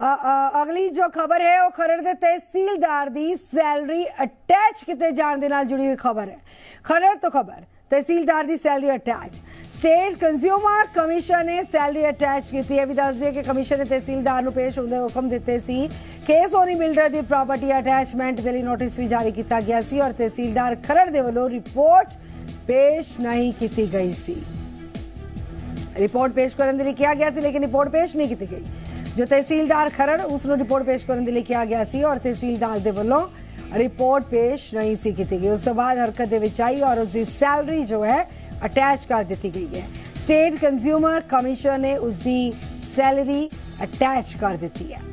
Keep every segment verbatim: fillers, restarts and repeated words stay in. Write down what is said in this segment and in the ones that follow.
अगली जो खबर है वो खरड़ दे तहसीलदार दी सैलरी अटैच किते जाने दे नाल जुड़ी हुई खबर है। खरड़ तो खबर तहसीलदार दी salary attach state consumer commission ने सैलरी अटैच की है। भी दस दिए कि कमीशन ने तहसीलदार नूं पेश होंदे हुक्म दिते सी कि सोनी बिल्डर दी प्रॉपर्टी अटैचमेंट दे लई नोटिस भी जारी किया गया सी और तहसीलदार खरड़ दे वल्लों रिपोर्ट पेश नहीं की गई सी। रिपोर्ट पेश करने के लिए किया गया सी लेकिन रिपोर्ट पेश नहीं की गई। जो तहसीलदार खरड़ उसनों रिपोर्ट पेश करने के लिए किया गया सी और तहसीलदार दे वल्लों रिपोर्ट पेश नहीं सी की गई। उस बाद हरकत दे विच आई और उसकी सैलरी जो है अटैच कर दी गई है। स्टेट कंज्यूमर कमीशन ने उसकी सैलरी अटैच कर दी है।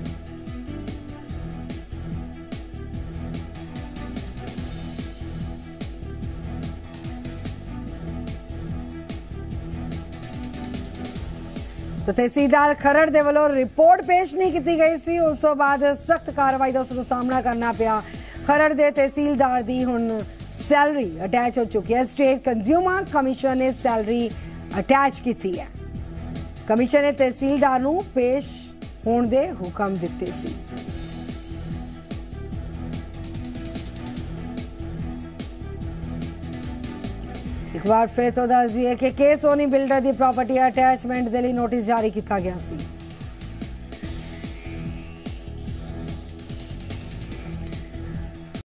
तो तहसीलदार खरड़ दे वल्लों रिपोर्ट पेश नहीं की गई सी। उस तो बाद सख्त कार्रवाई का उसको सामना करना पिया। खरड़ दे तहसीलदार दी हुण सैलरी अटैच हो चुकी है। स्टेट कंज्यूमर कमीशन ने सैलरी अटैच की है। कमीशन ने तहसीलदार नूं पेश होने दे हुक्म दिते सी। एक बार फिर तो दस दिए कि के सोनी बिल्डर की प्रॉपर्टी अटैचमेंट के लिए नोटिस जारी किया गया सी।